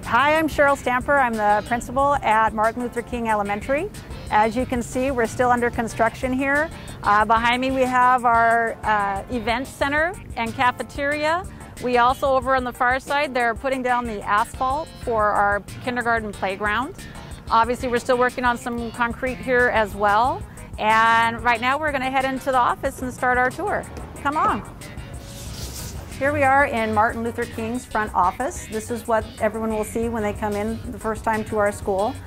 Hi, I'm Cheryl Stamper. I'm the principal at Martin Luther King Elementary. As you can see, we're still under construction here. Behind me we have our event center and cafeteria. We also, over on the far side, they're putting down the asphalt for our kindergarten playground. Obviously, we're still working on some concrete here as well. And right now we're going to head into the office and start our tour. Come on. Here we are in Martin Luther King's front office. This is what everyone will see when they come in the first time to our school.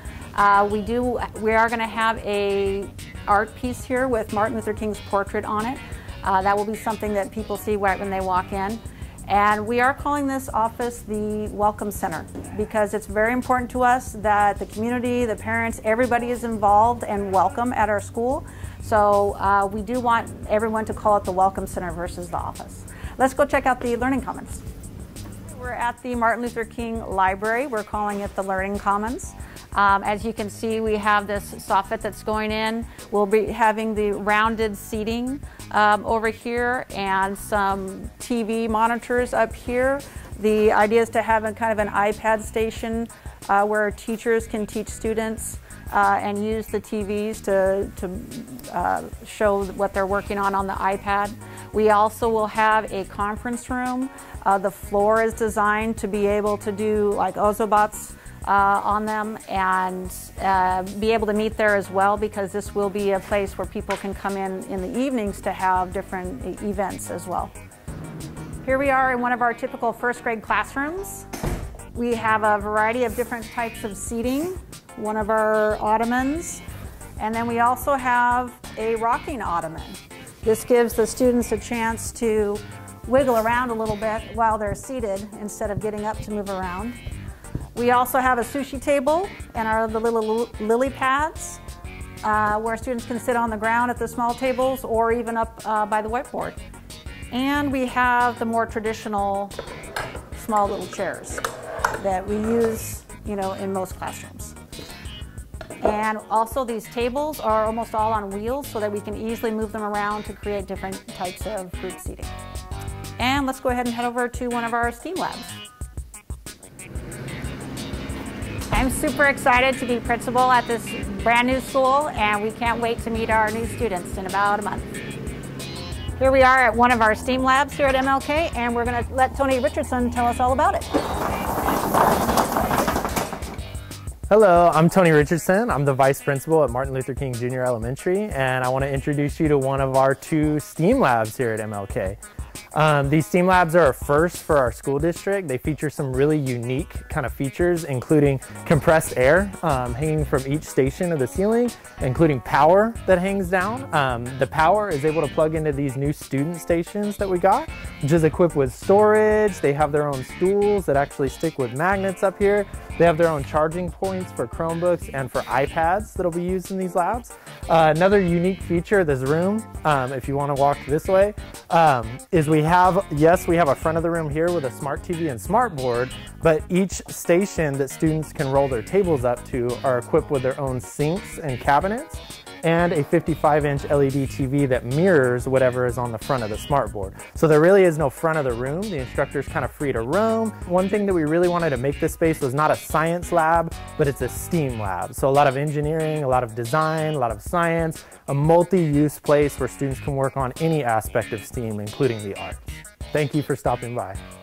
We are going to have a art piece here with Martin Luther King's portrait on it. That will be something that people see right when they walk in. And we are calling this office the Welcome Center because it's very important to us that the community, the parents, everybody is involved and welcome at our school. So we do want everyone to call it the Welcome Center versus the office. Let's go check out the Learning Commons. We're at the Martin Luther King Library. We're calling it the Learning Commons. As you can see, we have this soffit that's going in. We'll be having the rounded seating over here and some TV monitors up here. The idea is to have a kind of an iPad station where teachers can teach students and use the TVs to show what they're working on the iPad. We also will have a conference room. The floor is designed to be able to do like Ozobots on them and be able to meet there as well, because this will be a place where people can come in the evenings to have different events as well. Here we are in one of our typical first grade classrooms. We have a variety of different types of seating, one of our ottomans, and then we also have a rocking ottoman. This gives the students a chance to wiggle around a little bit while they're seated instead of getting up to move around. We also have a sushi table and the little lily pads where students can sit on the ground at the small tables or even up by the whiteboard. And we have the more traditional small little chairs that we use, in most classrooms. And also these tables are almost all on wheels so that we can easily move them around to create different types of group seating. And let's go ahead and head over to one of our STEAM labs. I'm super excited to be principal at this brand new school, and we can't wait to meet our new students in about a month. Here we are at one of our STEAM labs here at MLK, and we're going to let Tony Richardson tell us all about it. Hello, I'm Tony Richardson. I'm the vice principal at Martin Luther King Junior Elementary, and I want to introduce you to one of our 2 STEAM labs here at MLK. These STEAM labs are a first for our school district. They feature some really unique kind of features, including compressed air hanging from each station of the ceiling, including power that hangs down. The power is able to plug into these new student stations that we got, which is equipped with storage. They have their own stools that actually stick with magnets up here. They have their own charging points for Chromebooks and for iPads that'll be used in these labs. Another unique feature of this room, if you want to walk this way, is we have a front of the room here with a smart TV and smart board, but each station that students can roll their tables up to are equipped with their own sinks and cabinets, and a 55-inch LED TV that mirrors whatever is on the front of the smart board. So there really is no front of the room. The instructor's kind of free to roam. One thing that we really wanted to make this space was not a science lab, but it's a STEAM lab. So a lot of engineering, a lot of design, a lot of science, a multi-use place where students can work on any aspect of STEAM, including the arts. Thank you for stopping by.